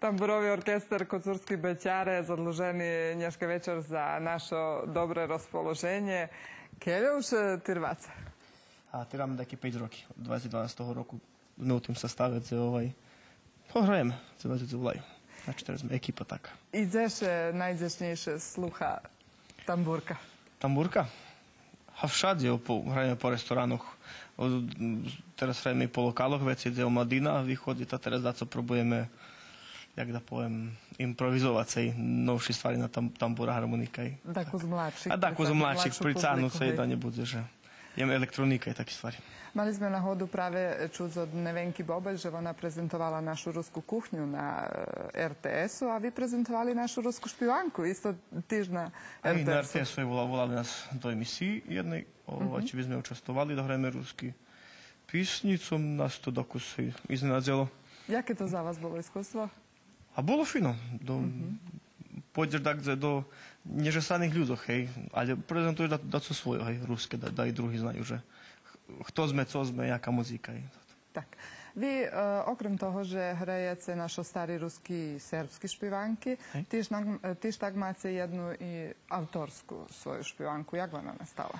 Tamburovi orkestar Kocurski Bećare zadluženi dneška večer za naše dobre rozpoloženje. Keľa už tirvaca? Tirám taký 5 roky. Od 2012 roku sme u tým sastave, hrajeme, znači teraz sme ekipa taká. I gdje najzešniejsze sluha tamburka? Tamburka? A všade hrajeme po restoranoch. Teraz hrajeme i po lokaloch, već ide mladina, vychodí a teraz daco probujeme, jak da poviem, improvizovať sa i novší stvari na tambura, harmonika. Dakle, z mladších. A dakle, z mladších, pricáhnuť sa i da nebude, že jeme elektronika i také stvari. Mali sme na hodu práve čuť od Nevenky Bobel, že ona prezentovala našu rusku kuchnju na RTS-u, a vi prezentovali našu rusku špivanku, isto tiež na RTS-u. Aj na RTS-u je volali nás do emisiji jednej, či by sme učestovali da hrajeme ruski písnicu, nás to dokusy iznenadzelo. Jaké to za vás bolo iskustvo? A bolo fino. Pôjdeš takde do nežesaných ľudov, hej, ale prezentuješ da co svoje, hej, ruské, da i drugi znaju, že kto sme, co sme, jaká muzika. Tak. Vi, okrem toho, že hrajete našo stari ruski i serbski špivanki, tiž tak máte jednu i autorsku svoju špivanku. Jak ona nastala?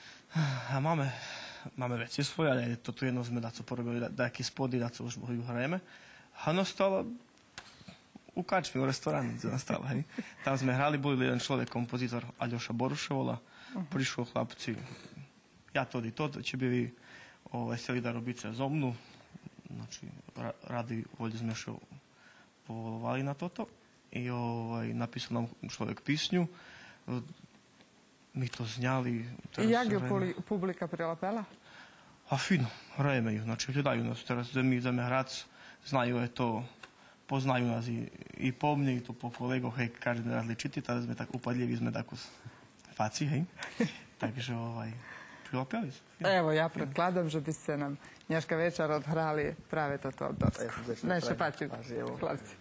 Máme veci svoje, ale toto jedno sme daco porobili, daký spody, daco už ju hrajeme. A nastala u kačmi, u restorani nastala, hej. Tam sme hrali, bol jeden človek, kompozitor Aljoša Boruševola, prišlo chlapci, ja to i to, či by vi htjeli da robite zo mnu, znači radi voljde sme še povolovali na toto i napisao nam človek pisnju, mi to znjali. I jak ju publika prilapela? A fino, hrajeme ju, znači gledaju nas, teraz mi ideme hrac, znaju je to, poznaju nas i po mne, i to po kolegov, hej, kažem različiti, tada sme tak upadljivi, sme tako faci, hej, takže prilapeli su. Evo, ja predkladam, že biste nam dneška večer odhrali prave toto autorsko. Najše pači, hlavci.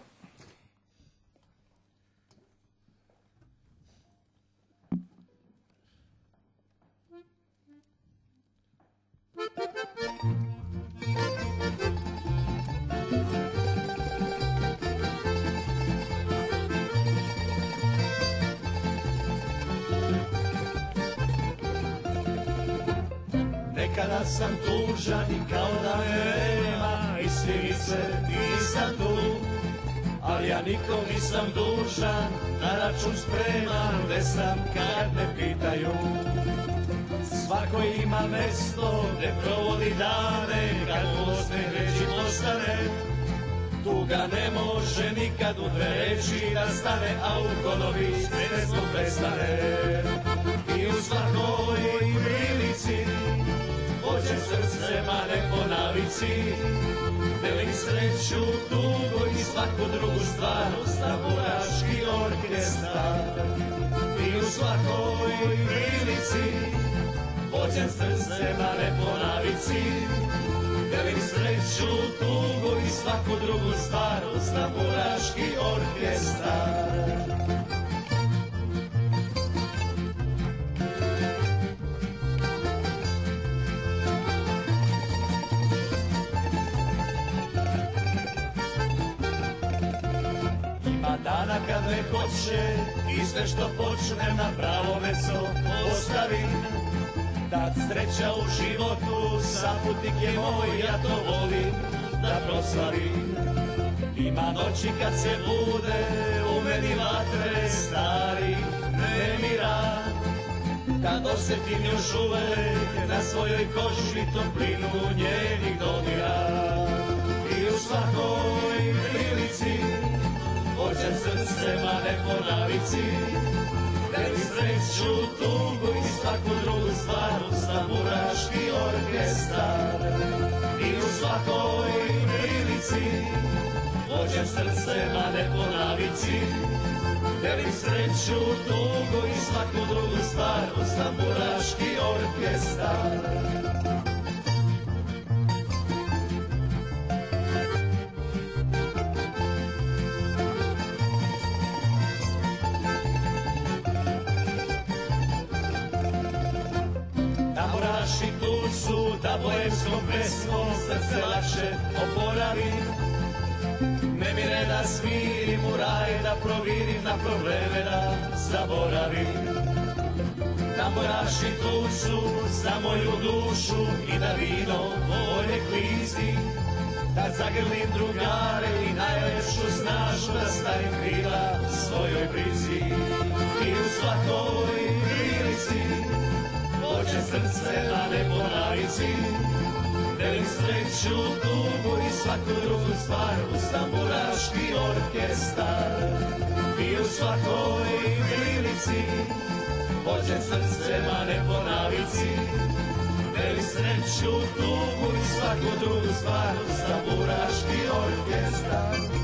Nekada sam tužan i kao da me nema, i svi mi se nisam tu, ali ja nikom nisam dužan, na račun spreman, gde sam kad me pitaju. Svako ima mesto gde provodi dane, kad posne reći postane, tuga ne može nikad u dve reči da stane, a u kolovi s pesmom prestane. I u svakoj prilici hoće srce mane po navici, delim sreću, tugu i svaku drugu stvar, tamburaški orkestar. I u svakoj prilici hoće srce mane po navici, delim sreću, tugu i svaku drugu stvar, tamburaški orkestar. Dana kad me hoće i sve što počnem na pravo mesto ostavim, tad sreća u životu saputnik je moj, ja to volim da proslavim. Ima noći kad se bude u meni vatre stari nemira, kad osjetim još uvek na svojoj koži toplinu njenih dodira. I u svakoj prilici hoćem srce mane po navici, delim sreću, tugu i svaku drugu stvar, tamburaški orkestar. I u svakoj prilici hoćem srce mane po navici, delim sreću, tugu i svaku drugu stvar, tamburaški orkestar. Tamburaši tu su da boemskom pesmom srce lakše oporavim. Ne mi reda da smirim u raj, da provirim na probleme, da zaboravim. Da moraši tucu za moju dušu i da vino volje klizi, da zagrlim drugare i najlepšu snažu da stavim krila svojoj brizi. I u svakoj prilici poče srce, a ne po navici, delim sreću, tugu i svaku drugu stvar uz tamburaški orkestar. I u svakoj prilici poče srce, a ne po navici, delim sreću, tugu i svaku drugu stvar uz tamburaški orkestar.